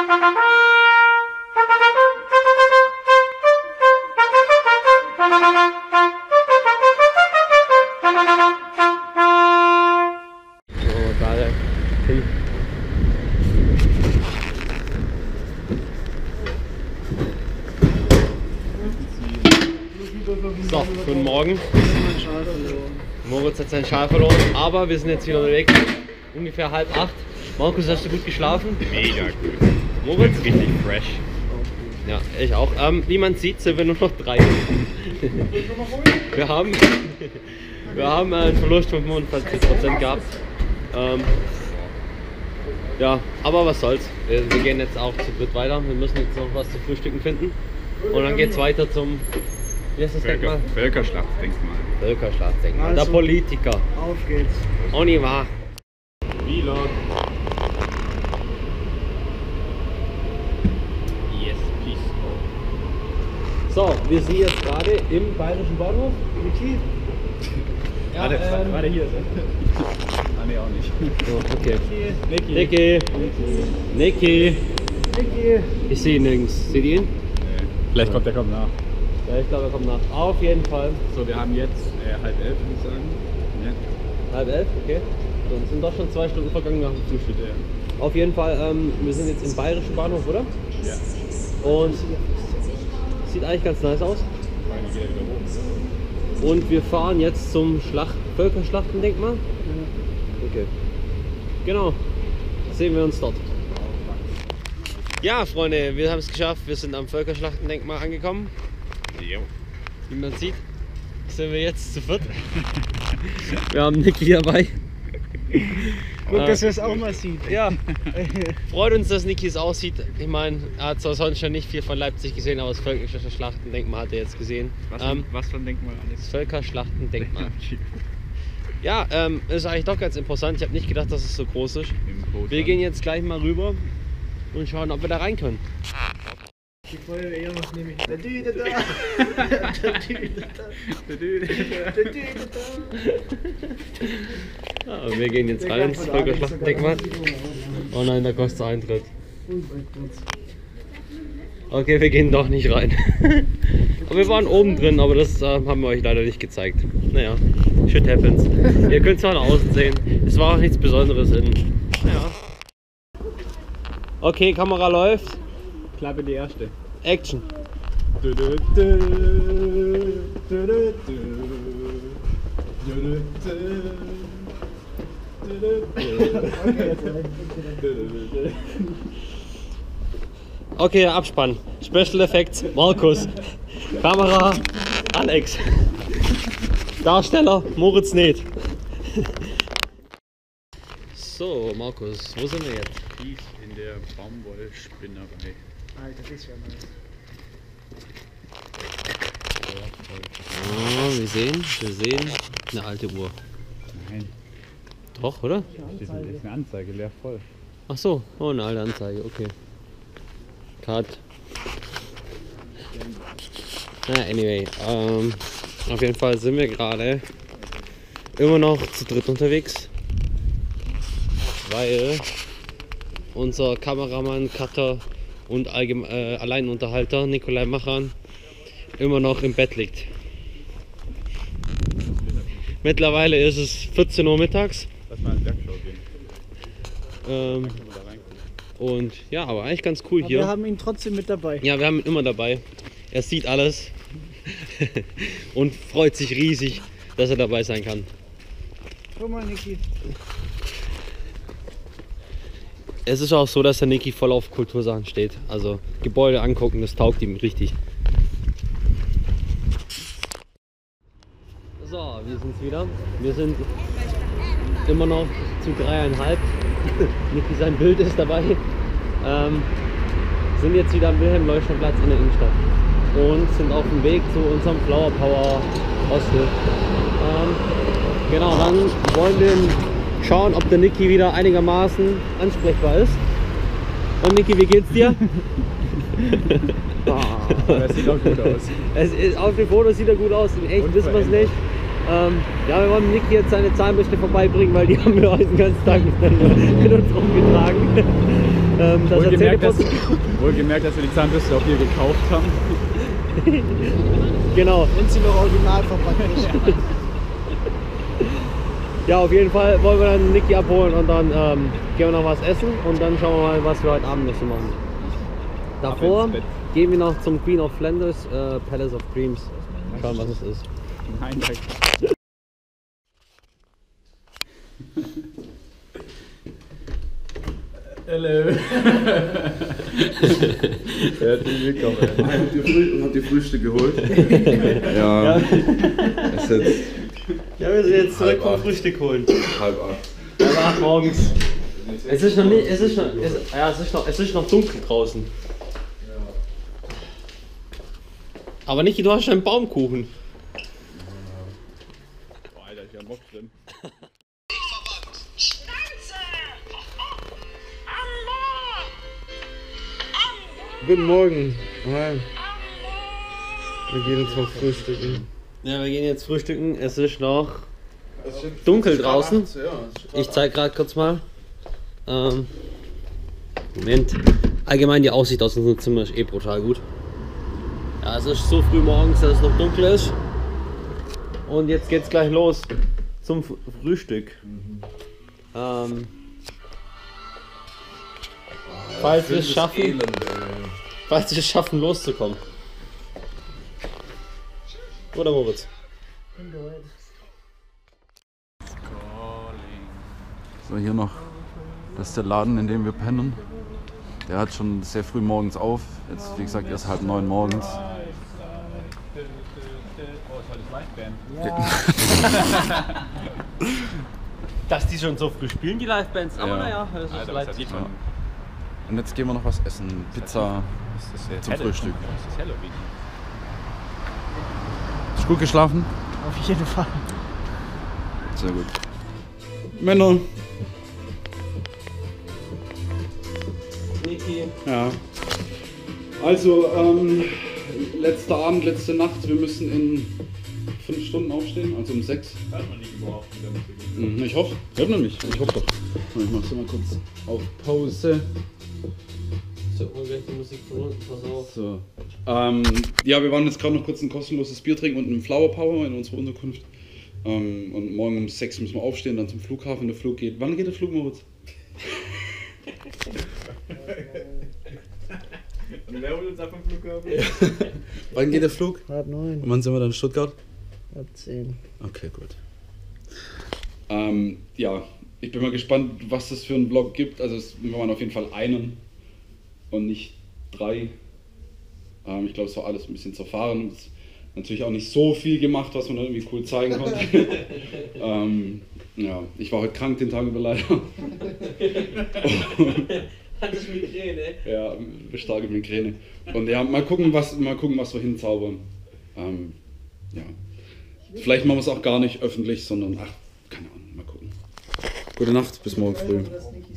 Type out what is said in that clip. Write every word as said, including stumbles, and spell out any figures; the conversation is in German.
So, guten Morgen. Moritz hat seinen Schal verloren, aber wir sind jetzt wieder unterwegs. Ungefähr halb acht. Markus, hast du gut geschlafen? Mega gut. Moritz? Richtig fresh. Ja, ich auch. Ähm, wie man sieht, sind wir nur noch drei. wir haben, wir haben einen Verlust von fünfundvierzig Prozent gehabt. Ähm, ja, aber was soll's. Wir, wir gehen jetzt auch zu dritt weiter. Wir müssen jetzt noch was zu frühstücken finden. Und dann geht's weiter zum... Wie heißt das Denkmal? Völkerschlachtdenkmal. Völkerschlachtdenkmal. Also, der Politiker. Auf geht's. Auch nicht wahr. Vlog. Yes, please. So, wir sind jetzt gerade im Bayerischen Bahnhof. Niki? Ja, Warte, ähm, warte hier. Ah ne, auch nicht. So, okay. Niki. Niki. Niki. Niki. Ich sehe ihn nirgends. Seht ihr ihn? Nee. Vielleicht kommt der kommt nach. Ja, ich glaube, er kommt nach. Auf jeden Fall. So, wir haben jetzt äh, halb elf, würde ich sagen. Ja. Halb elf, okay. So, es sind doch schon zwei Stunden vergangen nach dem Frühstück. Ja. Auf jeden Fall, ähm, wir sind jetzt im Bayerischen Bahnhof, oder? Ja. Und sieht eigentlich ganz nice aus. Fahren wir wieder wieder hoch. Und wir fahren jetzt zum Schlacht Völkerschlachtendenkmal. Okay. Genau. Sehen wir uns dort. Ja, Freunde, wir haben es geschafft. Wir sind am Völkerschlachtendenkmal angekommen. Jo. Wie man sieht, sind wir jetzt zu viert. Wir haben Niki dabei. Gut, Äh, dass wir es auch mal sieht. Ja, freut uns, dass Niki es aussieht. Ich meine, er hat zwar sonst schon nicht viel von Leipzig gesehen, aber das Völkerschlachtendenkmal hat er jetzt gesehen. Was, Ähm, was für ein Denkmal das alles? Völkerschlachtendenkmal. Ja, ähm, ist eigentlich doch ganz interessant. Ich habe nicht gedacht, dass es so groß ist. Im Boot Wir gehen jetzt gleich mal rüber und schauen, ob wir da rein können. Die Feuerwehr macht nämlich der Düde da. Der Düde da. Der Düde da. Ja, wir gehen jetzt rein ins Völkerschlachtendenkmal. Oh nein, da kostet Eintritt. Okay, wir gehen doch nicht rein. Aber wir waren oben drin, aber das äh, haben wir euch leider nicht gezeigt. Naja, shit happens. Ihr könnt es von außen sehen. Es war auch nichts Besonderes in. Naja. Okay, Kamera läuft. Klappe die erste. Action. Okay, Abspann. Special Effects, Markus. Kamera, Alex. Darsteller, Moritz Neth. So, Markus, wo sind wir jetzt? Tief in der Baumwollspinnerei. Alter, das wäre nice. Oh, wir sehen, wir sehen eine alte Uhr. Nein, Doch, oder? das ist eine Anzeige, leer voll. Ach so, oh, eine alte Anzeige, okay. Cut. Naja, anyway, ähm, auf jeden Fall sind wir gerade immer noch zu dritt unterwegs, weil unser Kameramann, Cutter und Allgeme äh, Alleinunterhalter Nikolai Machan immer noch im Bett liegt. Mittlerweile ist es vierzehn Uhr mittags. Lass mal ins Werkschau gehen. Ähm, Können wir da reingucken. und ja, aber eigentlich ganz cool Aber hier. wir haben ihn trotzdem mit dabei. Ja, wir haben ihn immer dabei. Er sieht alles und freut sich riesig, dass er dabei sein kann. Guck mal, Niki. Es ist auch so, dass der Niki voll auf Kultursachen steht. Also Gebäude angucken, das taugt ihm richtig. So, wir sind's wieder. Wir sind immer noch zu dreieinhalb. Niki, sein Bild ist dabei. Ähm, sind jetzt wieder am Wilhelm-Leuschner-Platz in der Innenstadt und sind auf dem Weg zu unserem Flower Power Hostel. Ähm, genau, dann wollen wir schauen, ob der Niki wieder einigermaßen ansprechbar ist. Und Niki, wie geht's dir? Aber es sieht auch gut aus. Es ist, auf dem Foto sieht er gut aus, in echt wissen wir es nicht. Ähm, ja, wir wollen Niki jetzt seine Zahnbürste vorbeibringen, weil die haben wir heute den ganzen Tag mit, mit uns rumgetragen. ähm, dass er Wohlgemerkt, dass, Zähneputzen. wohlgemerkt, dass wir die Zahnbürste auch hier gekauft haben. Genau. Wenn sie noch original verpackt ist. Ja, auf jeden Fall wollen wir dann Niki abholen und dann ähm, gehen wir noch was essen und dann schauen wir mal, was wir heute Abend noch so machen. Davor gehen wir noch zum Queen of Flanders, äh, Palace of Dreams. Schauen, was es ist. Nein, danke. Hallo. Herzlich willkommen. Habt ihr, Früh habt ihr Frühstück geholt? Ja. Ja. Es ist jetzt Ja, wir sind jetzt zurück Halb vom acht. Frühstück holen. halb acht. Halb acht morgens. Es ist noch nicht, es ist noch, es, ja, es ist noch, es ist noch dunkel draußen. Aber Niki, du hast schon einen Baumkuchen. Boah, Alter, ich hab Bock drin. Guten Morgen. Hi. Wir gehen jetzt mal frühstücken. Ja, wir gehen jetzt frühstücken. Es ist noch dunkel draußen. Ich zeig gerade kurz mal. Ähm, Moment. Allgemein die Aussicht aus unserem Zimmer ist eh brutal gut. Ja, es ist so früh morgens, dass es noch dunkel ist. Und jetzt geht's gleich los zum F Frühstück. Ähm, falls wir es schaffen, falls wir es schaffen, loszukommen. Oder Moritz? So, hier noch. Das ist der Laden, in dem wir pennen. Der hat schon sehr früh morgens auf. Jetzt, wie gesagt, erst halb neun morgens. Oh, das war das Liveband. Dass die schon so früh spielen, die Livebands, aber Ja. naja, das ist Alter, was Leipzig. sieht man? Und jetzt gehen wir noch was essen. Pizza. Das ist, äh, Zum Halloween. Frühstück. Das ist Halloween. Hast du gut geschlafen? Auf jeden Fall. Sehr gut. Männer. Niki. Ja. Also, ähm, letzter Abend, letzte Nacht. Wir müssen in fünf Stunden aufstehen, also um sechs. Hört man nicht überhaupt mit der Musik. Mhm, ich hoffe. Hört man mich? Ich hoffe doch. Ich mach's mal kurz auf Pause. So, und wenn die Musik von unten versorgt. So. Ähm, ja, wir waren jetzt gerade noch kurz ein kostenloses Bier trinken und im Flower Power in unserer Unterkunft. Ähm, und morgen um sechs müssen wir aufstehen, dann zum Flughafen. Der Flug geht. Wann geht der Flug, Moritz? Und wer holt uns ab vom Flughafen? Wann geht der Flug? Halb neun, Und wann sind wir dann in Stuttgart? halb zehn. Okay, gut. Ähm, ja, ich bin mal gespannt, was das für einen Vlog gibt. Also es, wir waren auf jeden Fall einen und nicht drei. Ähm, ich glaube, es war alles ein bisschen zerfahren. Es ist natürlich auch nicht so viel gemacht, was man dann irgendwie cool zeigen konnte. ähm, ja, ich war heute krank den Tag über leider. Hattest Migräne? Ja, eine starke Migräne. Und ja, mal gucken, was, mal gucken, was wir hinzaubern. Ähm, ja. Vielleicht machen wir es auch gar nicht öffentlich, sondern ach, keine Ahnung, mal gucken. Gute Nacht, bis morgen früh. Das nicht